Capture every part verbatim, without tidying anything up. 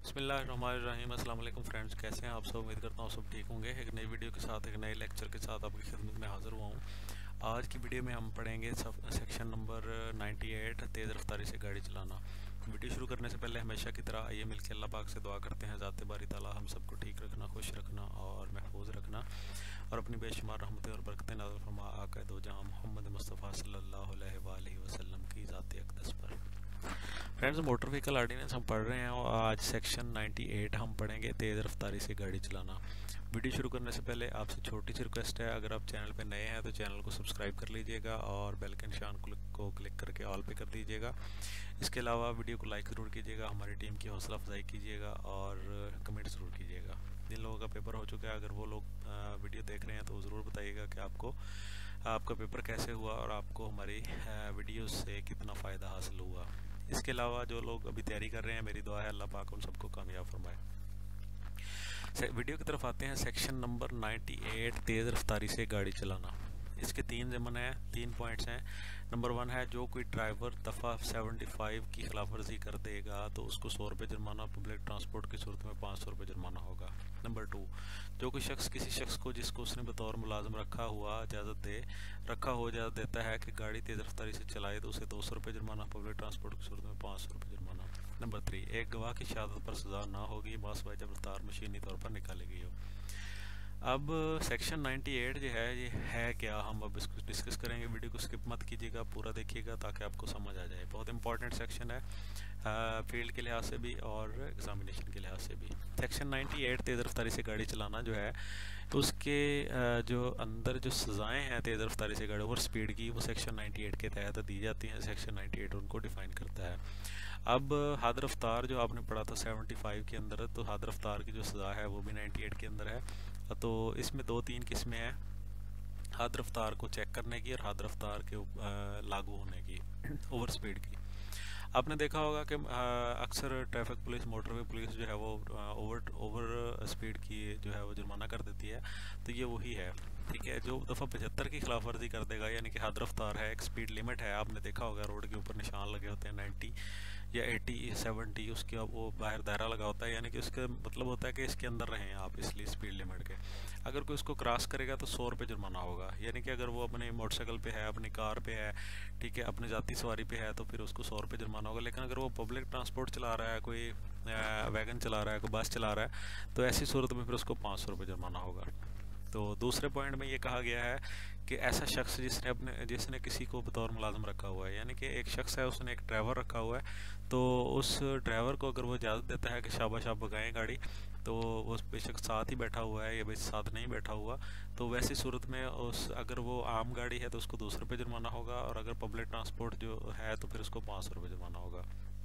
बिस्मिल्लाहिर्रहमानिर्रहीम। अस्सलाम वालेकुम फ्रेंड्स, कैसे हैं आप सब। उम्मीद करता हूँ सब ठीक होंगे। एक नई वीडियो के साथ, एक नए लेक्चर के साथ आपकी खिदमत में हाज़िर हुआ हूँ। आज की वीडियो में हम पढ़ेंगे सेक्शन नंबर अट्ठानवे, तेज़ रफ्तारी से गाड़ी चलाना। वीडियो शुरू करने से पहले हमेशा की तरह आइए मिलकर अल्लाह पाक से दुआ करते हैं, ज़ात बारी ताला हम सबको ठीक रखना, खुश रखना और महफूज रखना, और अपनी बेशुमार रहमतें और बरकतें नाज़िल फरमा आका दो जहां मोहम्मद मुस्तफ़ा सल्लल्लाहु अलैहि वसल्लम की ज़ात अक़दस पर। फ्रेंड्स, मोटर व्हीकल ऑर्डिनेंस हम पढ़ रहे हैं और आज सेक्शन अट्ठानवे हम पढ़ेंगे, तेज़ रफ्तारी से गाड़ी चलाना। वीडियो शुरू करने से पहले आपसे छोटी सी रिक्वेस्ट है, अगर आप चैनल पर नए हैं तो चैनल को सब्सक्राइब कर लीजिएगा और बेल के निशान को क्लिक करके ऑल पे कर दीजिएगा। इसके अलावा वीडियो को लाइक ज़रूर कीजिएगा, हमारी टीम की हौसला अफजाई कीजिएगा और कमेंट ज़रूर कीजिएगा। जिन लोगों का पेपर हो चुका है, अगर वो लोग वीडियो देख रहे हैं तो ज़रूर बताइएगा कि आपको आपका पेपर कैसे हुआ और आपको हमारी वीडियो से कितना फ़ायदा हासिल हुआ। इसके अलावा जो लोग अभी तैयारी कर रहे हैं, मेरी दुआ है अल्लाह पाक उन सबको कामयाब फरमाए। वीडियो की तरफ आते हैं। सेक्शन नंबर अट्ठानवे, तेज़ रफ्तारी से गाड़ी चलाना। इसके तीन ज़मन हैं, तीन पॉइंट्स हैं। नंबर वन है, जो कोई ड्राइवर दफ़ा पचहत्तर की खिलाफ वर्जी कर देगा तो उसको सौ रुपये जुर्माना, पब्लिक ट्रांसपोर्ट की सूरत में पाँच सौ रुपये जुर्माना होगा। नंबर टू, जो कोई शख्स किसी शख्स को जिसको उसने बतौर मुलाजिम रखा हुआ इजाज़त दे रखा हो इजाज़त देता है कि गाड़ी तेज़ रफ्तारी से चलाए तो उसे दो सौ रुपये जुर्माना, पब्लिक ट्रांसपोर्ट की सूरत में पाँच सौ रुपये जुर्माना। नंबर थ्री, एक गवाह की शहादत पर सज़ा ना होगी बासवाए जब रफ्तार मशीनी तौर पर निकाली गई हो। अब सेक्शन अट्ठानवे जो है ये है क्या, हम अब इसको डिस्कस करेंगे। वीडियो को स्किप मत कीजिएगा, पूरा देखिएगा ताकि आपको समझ आ जाए। बहुत इंपॉर्टेंट सेक्शन है, फील्ड के लिहाज से भी और एग्जामिनेशन के लिहाज से भी। सेक्शन अट्ठानवे, तेज़ रफ्तारी से गाड़ी चलाना जो है, उसके आ, जो अंदर जो सज़ाएँ हैं तेज़ रफ्तारी से गाड़ी ओवर स्पीड की, वो सेक्शन अट्ठानवे के तहत दी जाती हैं। सेक्शन अट्ठानवे उनको डिफ़ाइन करता है। अब हद रफ्तार जो आपने पढ़ा था पचहत्तर के अंदर, तो हद रफ्तार की जो सज़ा है वो भी अट्ठानवे के अंदर है। तो इसमें दो तीन किस्में हैं, हद रफ्तार को चेक करने की और हद रफ्तार के लागू होने की, ओवर स्पीड की। आपने देखा होगा कि अक्सर ट्रैफिक पुलिस, मोटरवे पुलिस जो है वो ओवर ओवर स्पीड की जो है वो जुर्माना कर देती है। तो ये वही है, ठीक है। जो दफ़ा पचहत्तर की खिलाफ वर्जी कर देगा, यानी कि हद रफ्तार है, एक स्पीड लिमिट है, आपने देखा होगा रोड के ऊपर निशान लगे होते हैं नब्बे या अस्सी, सत्तर, उसके वो बाहर दायरा लगा होता है, यानी कि उसका मतलब होता है कि इसके अंदर रहें आप, इसलिए स्पीड लिमिट के। अगर कोई उसको क्रॉस करेगा तो सौ रुपये जुर्माना होगा। यानी कि अगर वो अपनी मोटरसाइकिल पे है, अपनी कार पे है, ठीक है, अपनी जाती सवारी पे है, तो फिर उसको सौ रुपये जुर्माना होगा। लेकिन अगर वो पब्लिक ट्रांसपोर्ट चला रहा है, कोई वैगन चला रहा है, कोई बस चला रहा है, तो ऐसी सूरत में फिर उसको पाँच सौ रुपये जुर्माना होगा। तो दूसरे पॉइंट में ये कहा गया है कि ऐसा शख्स जिसने अपने जिसने किसी को बतौर मुलाजिम रखा हुआ है, यानी कि एक शख्स है, उसने एक ड्राइवर रखा हुआ है, तो उस ड्राइवर को अगर वो इजाज़त देता है कि शाबाश आप भगाएं गाड़ी, तो वो बेशक साथ ही बैठा हुआ है या बेशक साथ नहीं बैठा हुआ, तो वैसी सूरत में उस अगर वो आम गाड़ी है तो उसको दो सौ रुपये जुर्माना होगा, और अगर पब्लिक ट्रांसपोर्ट जो है तो फिर उसको पाँच सौ रुपये जुर्माना होगा।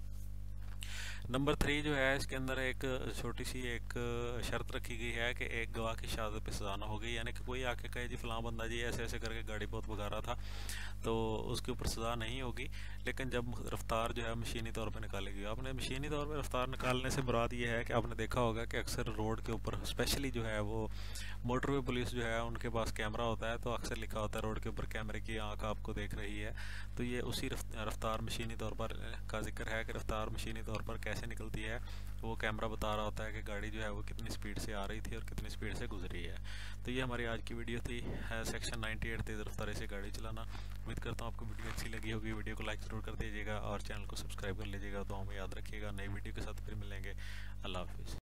नंबर थ्री जो है, इसके अंदर एक छोटी सी एक शर्त रखी गई है कि एक गवाह की शहादत पे सज़ा ना होगी। यानी कि कोई आके कहे जी फ़लाँ बंदा जी ऐसे ऐसे करके गाड़ी बहुत भगा रहा था, तो उसके ऊपर सज़ा नहीं होगी। लेकिन जब रफ्तार जो है मशीनी तौर पे निकालेगी, आपने मशीनी तौर पे रफ्तार निकालने से मुराद ये है कि आपने देखा होगा कि अक्सर रोड के ऊपर स्पेशली जो है वो मोटरवे पुलिस जो है उनके पास कैमरा होता है, तो अक्सर लिखा होता है रोड के ऊपर कैमरे की आँख आपको देख रही है। तो ये उसी रफ्तार मशीनी तौर पर का जिक्र है कि रफ्तार मशीनी तौर पर कैसे निकलती है, वो कैमरा बता रहा होता है कि गाड़ी जो है वो कितनी स्पीड से आ रही थी और कितनी स्पीड से गुजरी है। तो ये हमारी आज की वीडियो थी, सेक्शन अट्ठानवे, तेज़ रफ्तारी से गाड़ी चलाना। उम्मीद करता हूँ आपको वीडियो अच्छी लगी होगी। वीडियो को लाइक ज़रूर कर दीजिएगा और चैनल को सब्सक्राइब कर लीजिएगा। दुआओं में याद रखिएगा। नई वीडियो के साथ फिर मिलेंगे। अल्लाह हाफिज़।